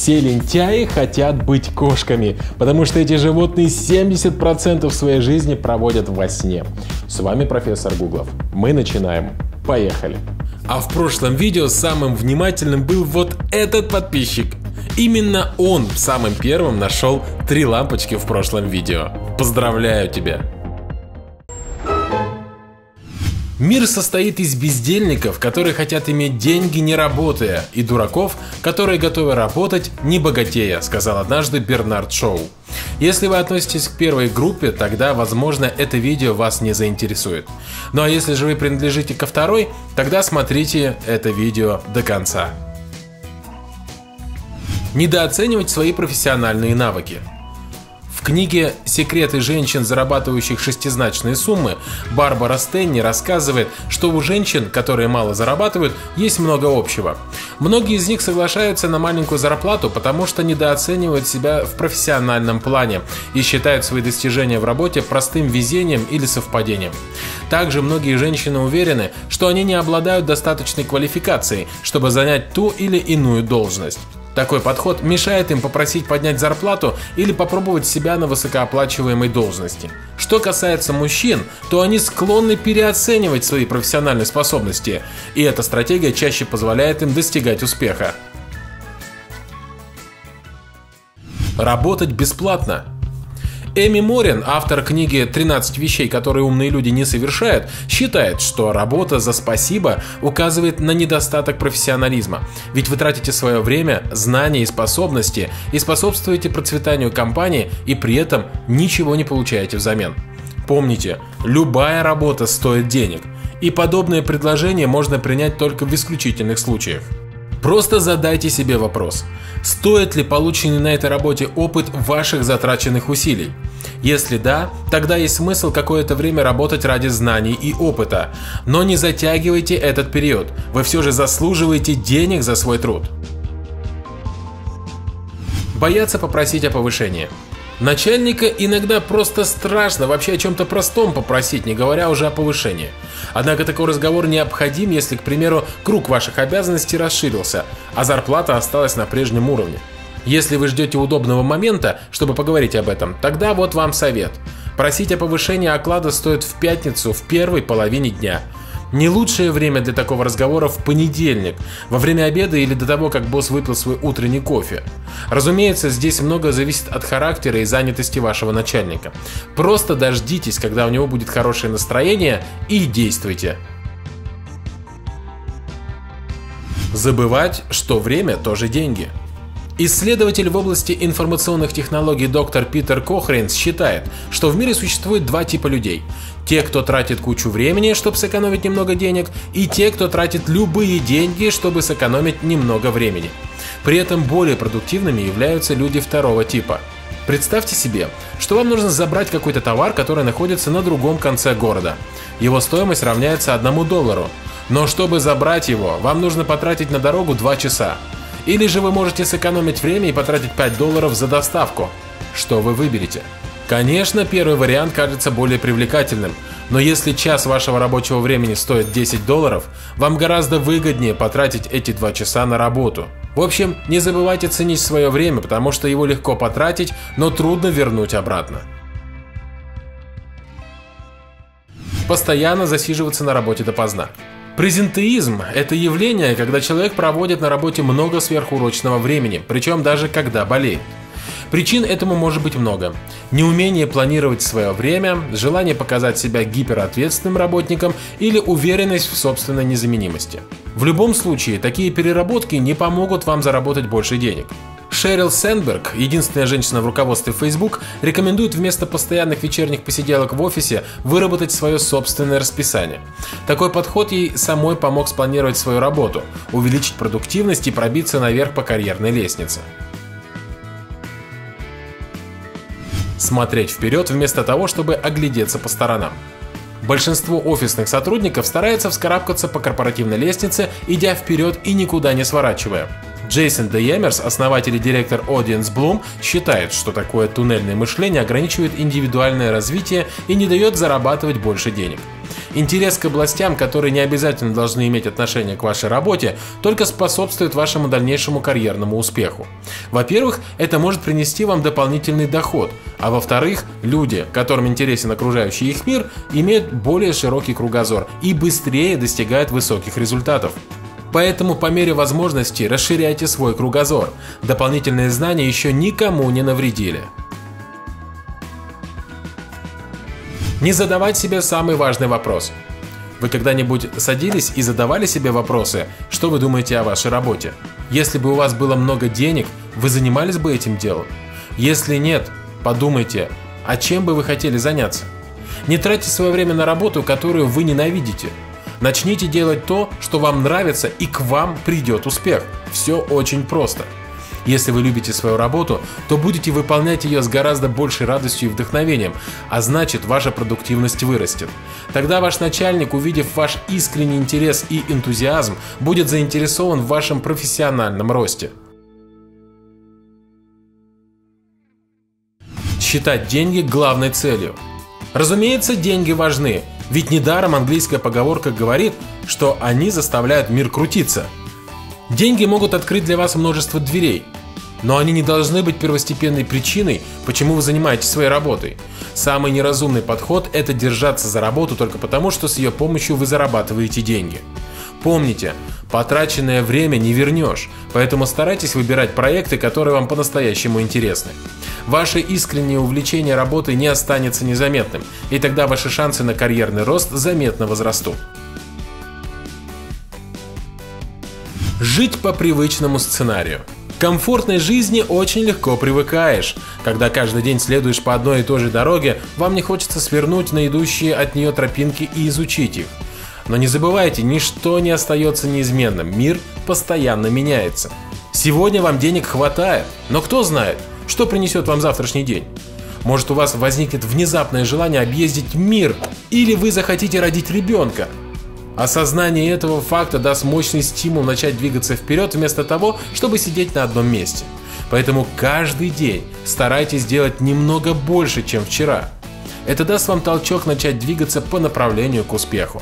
Все лентяи хотят быть кошками, потому что эти животные 70% своей жизни проводят во сне. С вами профессор Гуглов. Мы начинаем. Поехали! А в прошлом видео самым внимательным был вот этот подписчик. Именно он самым первым нашел 3 лампочки в прошлом видео. Поздравляю тебя! Мир состоит из бездельников, которые хотят иметь деньги, не работая, и дураков, которые готовы работать, не богатея, сказал однажды Бернард Шоу. Если вы относитесь к первой группе, тогда, возможно, это видео вас не заинтересует. Ну а если же вы принадлежите ко второй, тогда смотрите это видео до конца. Недооценивать свои профессиональные навыки. В книге «Секреты женщин, зарабатывающих шестизначные суммы» Барбара Стенни рассказывает, что у женщин, которые мало зарабатывают, есть много общего. Многие из них соглашаются на маленькую зарплату, потому что недооценивают себя в профессиональном плане и считают свои достижения в работе простым везением или совпадением. Также многие женщины уверены, что они не обладают достаточной квалификацией, чтобы занять ту или иную должность. Такой подход мешает им попросить поднять зарплату или попробовать себя на высокооплачиваемой должности. Что касается мужчин, то они склонны переоценивать свои профессиональные способности, и эта стратегия чаще позволяет им достигать успеха. Работать бесплатно. Эми Морин, автор книги «13 вещей, которые умные люди не совершают», считает, что работа за спасибо указывает на недостаток профессионализма. Ведь вы тратите свое время, знания и способности и способствуете процветанию компании и при этом ничего не получаете взамен. Помните, любая работа стоит денег, и подобное предложение можно принять только в исключительных случаях. Просто задайте себе вопрос, стоит ли полученный на этой работе опыт ваших затраченных усилий? Если да, тогда есть смысл какое-то время работать ради знаний и опыта. Но не затягивайте этот период, вы все же заслуживаете денег за свой труд. Бояться попросить о повышении. Начальника иногда просто страшно вообще о чем-то простом попросить, не говоря уже о повышении. Однако такой разговор необходим, если, к примеру, круг ваших обязанностей расширился, а зарплата осталась на прежнем уровне. Если вы ждете удобного момента, чтобы поговорить об этом, тогда вот вам совет. Просить о повышении оклада стоит в пятницу в первой половине дня. Не лучшее время для такого разговора в понедельник, во время обеда или до того, как босс выпил свой утренний кофе. Разумеется, здесь много зависит от характера и занятости вашего начальника. Просто дождитесь, когда у него будет хорошее настроение, и действуйте. Забывать, что время тоже деньги. Исследователь в области информационных технологий доктор Питер Кохрейнс считает, что в мире существует 2 типа людей. Те, кто тратит кучу времени, чтобы сэкономить немного денег, и те, кто тратит любые деньги, чтобы сэкономить немного времени. При этом более продуктивными являются люди второго типа. Представьте себе, что вам нужно забрать какой-то товар, который находится на другом конце города. Его стоимость равняется $1. Но чтобы забрать его, вам нужно потратить на дорогу 2 часа. Или же вы можете сэкономить время и потратить $5 за доставку. Что вы выберете? Конечно, первый вариант кажется более привлекательным, но если час вашего рабочего времени стоит $10, вам гораздо выгоднее потратить эти 2 часа на работу. В общем, не забывайте ценить свое время, потому что его легко потратить, но трудно вернуть обратно. Постоянно засиживаться на работе допоздна. Презентеизм – это явление, когда человек проводит на работе много сверхурочного времени, причем даже когда болеет. Причин этому может быть много. Неумение планировать свое время, желание показать себя гиперответственным работником или уверенность в собственной незаменимости. В любом случае, такие переработки не помогут вам заработать больше денег. Шерил Сэндберг, единственная женщина в руководстве Facebook, рекомендует вместо постоянных вечерних посиделок в офисе выработать свое собственное расписание. Такой подход ей самой помог спланировать свою работу, увеличить продуктивность и пробиться наверх по карьерной лестнице. Смотреть вперед вместо того, чтобы оглядеться по сторонам. Большинство офисных сотрудников старается вскарабкаться по корпоративной лестнице, идя вперед и никуда не сворачивая. Джейсон Деймерс, основатель и директор Audience Bloom, считает, что такое туннельное мышление ограничивает индивидуальное развитие и не дает зарабатывать больше денег. Интерес к областям, которые не обязательно должны иметь отношение к вашей работе, только способствует вашему дальнейшему карьерному успеху. Во-первых, это может принести вам дополнительный доход, а во-вторых, люди, которым интересен окружающий их мир, имеют более широкий кругозор и быстрее достигают высоких результатов. Поэтому по мере возможности расширяйте свой кругозор. Дополнительные знания еще никому не навредили. Не задавать себе самый важный вопрос. Вы когда-нибудь садились и задавали себе вопросы, что вы думаете о вашей работе? Если бы у вас было много денег, вы занимались бы этим делом? Если нет, подумайте, а чем бы вы хотели заняться? Не тратьте свое время на работу, которую вы ненавидите. Начните делать то, что вам нравится, и к вам придет успех. Все очень просто. Если вы любите свою работу, то будете выполнять ее с гораздо большей радостью и вдохновением, а значит, ваша продуктивность вырастет. Тогда ваш начальник, увидев ваш искренний интерес и энтузиазм, будет заинтересован в вашем профессиональном росте. Считать деньги главной целью. Разумеется, деньги важны, ведь недаром английская поговорка говорит, что они заставляют мир крутиться. Деньги могут открыть для вас множество дверей, но они не должны быть первостепенной причиной, почему вы занимаетесь своей работой. Самый неразумный подход – это держаться за работу только потому, что с ее помощью вы зарабатываете деньги. Помните, потраченное время не вернешь, поэтому старайтесь выбирать проекты, которые вам по-настоящему интересны. Ваше искреннее увлечение работой не останется незаметным, и тогда ваши шансы на карьерный рост заметно возрастут. Жить по привычному сценарию. К комфортной жизни очень легко привыкаешь. Когда каждый день следуешь по одной и той же дороге, вам не хочется свернуть на идущие от нее тропинки и изучить их. Но не забывайте, ничто не остается неизменным, мир постоянно меняется. Сегодня вам денег хватает, но кто знает, что принесет вам завтрашний день. Может, у вас возникнет внезапное желание объездить мир, или вы захотите родить ребенка. Осознание этого факта даст мощный стимул начать двигаться вперед вместо того, чтобы сидеть на одном месте. Поэтому каждый день старайтесь делать немного больше, чем вчера. Это даст вам толчок начать двигаться по направлению к успеху.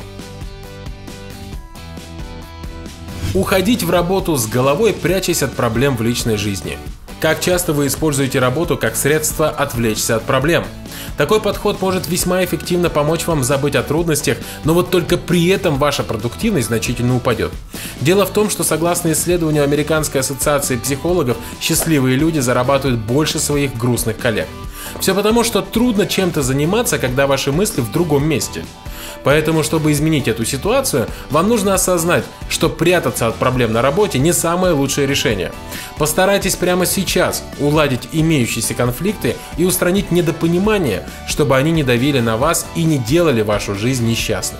Уходить в работу с головой, прячась от проблем в личной жизни. Как часто вы используете работу как средство отвлечься от проблем? Такой подход может весьма эффективно помочь вам забыть о трудностях, но вот только при этом ваша продуктивность значительно упадет. Дело в том, что согласно исследованию Американской ассоциации психологов, счастливые люди зарабатывают больше своих грустных коллег. Все потому, что трудно чем-то заниматься, когда ваши мысли в другом месте. Поэтому, чтобы изменить эту ситуацию, вам нужно осознать, что прятаться от проблем на работе не самое лучшее решение. Постарайтесь прямо сейчас уладить имеющиеся конфликты и устранить недопонимание, чтобы они не давили на вас и не делали вашу жизнь несчастной.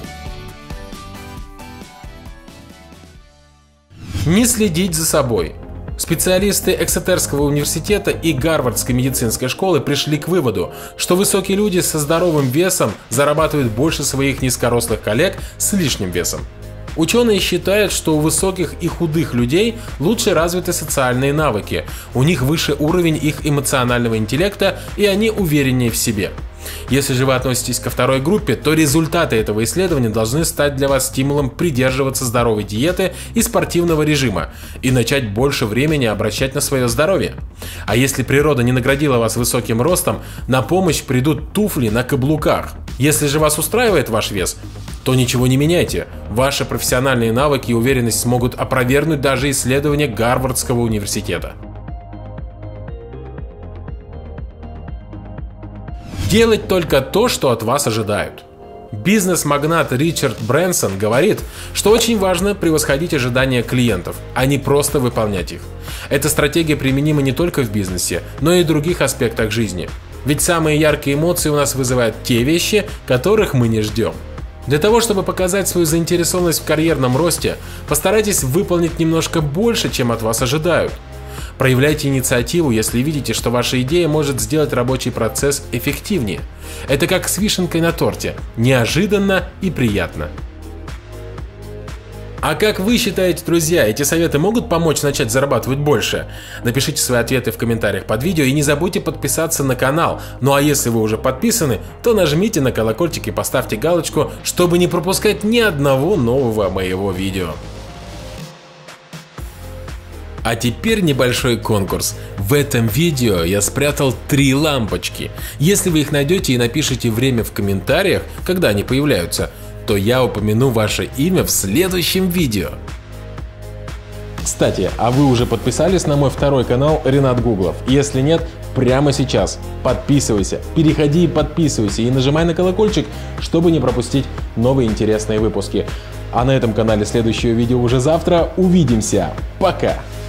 Не следить за собой. Специалисты Эксетерского университета и Гарвардской медицинской школы пришли к выводу, что высокие люди со здоровым весом зарабатывают больше своих низкорослых коллег с лишним весом. Ученые считают, что у высоких и худых людей лучше развиты социальные навыки, у них выше уровень их эмоционального интеллекта, и они увереннее в себе. Если же вы относитесь ко второй группе, то результаты этого исследования должны стать для вас стимулом придерживаться здоровой диеты и спортивного режима и начать больше времени обращать на свое здоровье. А если природа не наградила вас высоким ростом, на помощь придут туфли на каблуках. Если же вас устраивает ваш вес, то ничего не меняйте. Ваши профессиональные навыки и уверенность смогут опровергнуть даже исследования Гарвардского университета. Делать только то, что от вас ожидают. Бизнес-магнат Ричард Брэнсон говорит, что очень важно превосходить ожидания клиентов, а не просто выполнять их. Эта стратегия применима не только в бизнесе, но и в других аспектах жизни. Ведь самые яркие эмоции у нас вызывают те вещи, которых мы не ждем. Для того, чтобы показать свою заинтересованность в карьерном росте, постарайтесь выполнить немножко больше, чем от вас ожидают. Проявляйте инициативу, если видите, что ваша идея может сделать рабочий процесс эффективнее. Это как с вишенкой на торте – неожиданно и приятно. А как вы считаете, друзья, эти советы могут помочь начать зарабатывать больше? Напишите свои ответы в комментариях под видео и не забудьте подписаться на канал. Ну а если вы уже подписаны, то нажмите на колокольчик и поставьте галочку, чтобы не пропускать ни одного нового моего видео. А теперь небольшой конкурс. В этом видео я спрятал 3 лампочки. Если вы их найдете и напишите время в комментариях, когда они появляются, то я упомяну ваше имя в следующем видео. Кстати, а вы уже подписались на мой второй канал Ренат Гуглов? Если нет, прямо сейчас подписывайся, переходи и подписывайся и нажимай на колокольчик, чтобы не пропустить новые интересные выпуски. А на этом канале следующее видео уже завтра. Увидимся. Пока!